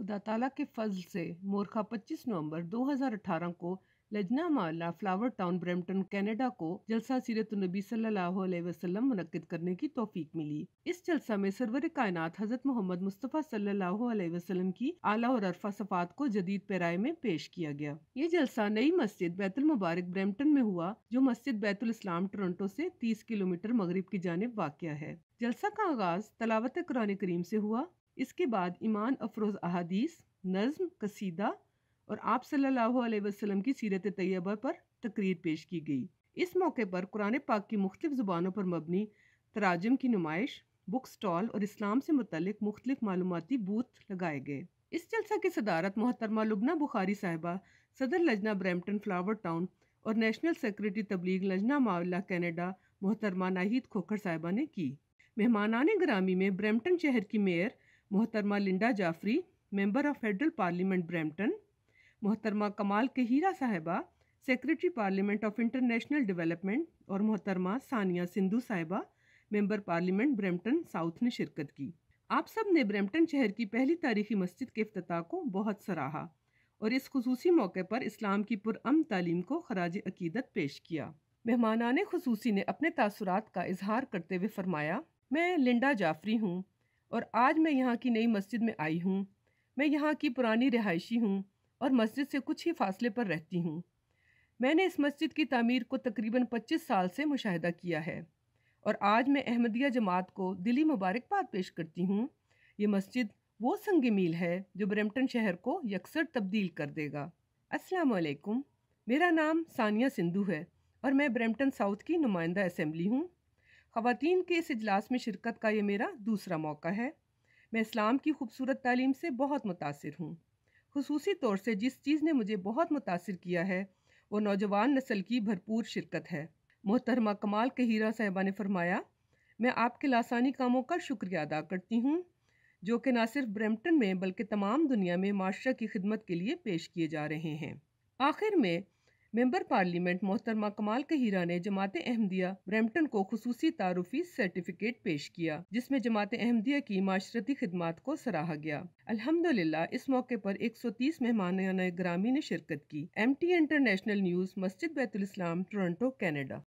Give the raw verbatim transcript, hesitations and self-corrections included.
خدا تعالیٰ کے فضل سے مورخہ پچیس نومبر دو ہزار اٹھارہ کو لجنہ معلیٰ فلاور ٹاؤن برمپٹن کینیڈا کو جلسہ سیرت النبی صلی اللہ علیہ وسلم منعقد کرنے کی توفیق ملی۔ اس جلسہ میں سرور کائنات حضرت محمد مصطفیٰ صلی اللہ علیہ وسلم کی اعلیٰ اور عرفہ صفات کو جدید پیرائے میں پیش کیا گیا۔ یہ جلسہ نئی مسجد بیت المبارک برمپٹن میں ہوا، جو مسجد بیت الاسلام ٹورنٹو سے تیس کلومیٹر مغرب کی جانب واقع ہے۔ جلسہ کا آغاز تلاوت قرآن کریم سے ہوا۔ اس کے بعد ایمان افروز احادیث، نظم، قصیدہ اور آپ صلی اللہ علیہ وسلم کی سیرت طیبہ پر تقریر پیش کی گئی۔ اس موقع پر قرآن پاک کی مختلف زبانوں پر مبنی تراجم کی نمائش، بک سٹال اور اسلام سے متعلق مختلف معلوماتی بوتھ لگائے گئے۔ اس جلسہ کی صدارت محترمہ لبنہ بخاری صاحبہ، صدر لجنہ برمپٹن فلاور ٹاؤن اور نیشنل سیکریٹری تبلیغ لجنہ معلیٰ کینیڈا محترمہ ناہید کھوکھر صاحبہ نے کی۔ مہمانان گرامی میں برمپٹن شہر کی میئر محترمہ Linda Jeffrey, member of federal parliament Brampton, محترمہ کمال کہیرا صاحبہ، secretary parliament of international development, اور محترمہ ثانیہ سندھو صاحبہ، ممبر پارلیمنٹ برمپٹن ساؤتھ نے شرکت کی۔ آپ سب نے برمپٹن شہر کی پہلی تاریخی مسجد کے افتتاح کو بہت سراہا اور اس خصوصی موقع پر اسلام کی پرامن تعلیم کو خراج عقیدت پیش کیا۔ مہمانان خصوصی نے اپنے تاثرات کا اظہار کرتے ہوئے فرمایا، میں لنڈا جعفری ہوں اور آج میں یہاں کی نئی مسجد میں آئی ہوں۔ میں یہاں کی پرانی رہائشی ہوں اور مسجد سے کچھ ہی فاصلے پر رہتی ہوں۔ میں نے اس مسجد کی تعمیر کو تقریباً پچیس سال سے مشاہدہ کیا ہے اور آج میں احمدیہ جماعت کو دلی مبارکباد پیش کرتی ہوں۔ یہ مسجد وہ سنگ میل ہے جو برمپٹن شہر کو یکسر تبدیل کر دے گا۔ السلام علیکم، میرا نام ثانیہ سندھو ہے اور میں برمپٹن ساؤتھ کی نمائندہ اسمبلی ہوں۔ خواتین کے اس اجلاس میں شرکت کا یہ میرا دوسرا موقع ہے۔ میں اسلام کی خوبصورت تعلیم سے بہت متاثر ہوں۔ خصوصی طور سے جس چیز نے مجھے بہت متاثر کیا ہے وہ نوجوان نسل کی بھرپور شرکت ہے۔ محترمہ کمال کہیرا صاحبہ نے فرمایا، میں آپ کے لاسانی کاموں کا شکریہ ادا کرتی ہوں جو کہ نہ صرف برمپٹن میں بلکہ تمام دنیا میں معاشرہ کی خدمت کے لیے پیش کیے جا رہے ہیں۔ آخر میں ممبر پارلیمنٹ محترمہ کمال کہیرا نے جماعت احمدیہ برمپٹن کو خصوصی تعارفی سرٹیفکیٹ پیش کیا جس میں جماعت احمدیہ کی معاشرتی خدمات کو سراہا گیا۔ الحمدللہ اس موقع پر ایک سو تیس مہمانان گرامی نے شرکت کی۔ ایم ٹی انٹرنیشنل نیوز، مسجد بیت الاسلام، ٹورنٹو، کینیڈا۔